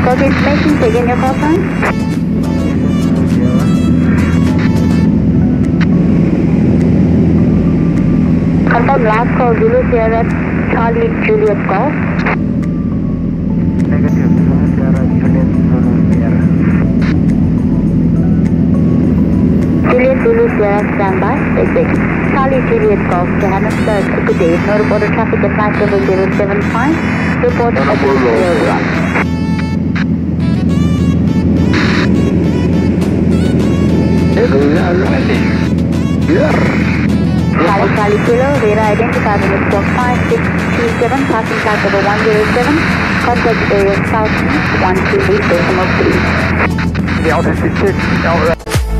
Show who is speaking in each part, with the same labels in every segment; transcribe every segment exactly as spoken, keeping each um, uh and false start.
Speaker 1: Copy information, take in your call sign. Confirm last call Zulu Sierra Charlie Juliet Golf.
Speaker 2: Negative, Zulu Sierra Juliet Zulu Sierra.
Speaker 1: Juliet Zulu Sierra standby, basic. Charlie Juliet Golf, Johannesburg, good day. No reported traffic at flight level zero seven five. Report at zero one. Charlie Charlie Kilo, radar identified in the squawk five six two seven, passing flight level one zero seven, contact area southeast one two eight decimal three.
Speaker 2: The altitude six, alright.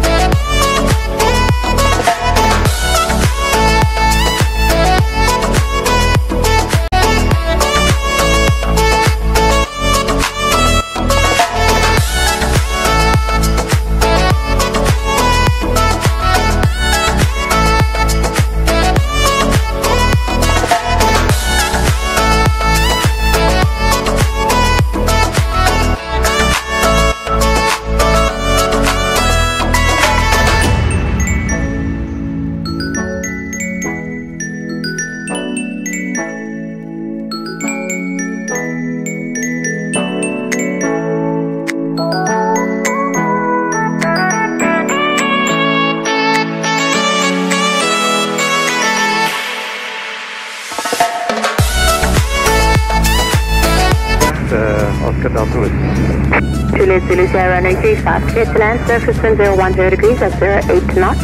Speaker 3: Oscar Delta with
Speaker 1: Juliet Zulu Sierra runway three five, clear to land, surface wind zero one zero degrees at zero eight knots.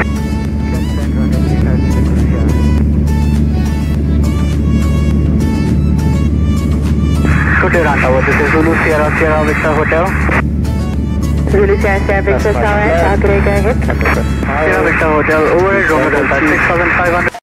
Speaker 2: Good day, Ranta. This is Zulu Sierra Sierra Victor Hotel.
Speaker 1: Zulu Sierra Sierra Victor Tower, Calculator hit.
Speaker 2: Sierra Victor Hotel, overhead Romeo Delta, six thousand five hundred.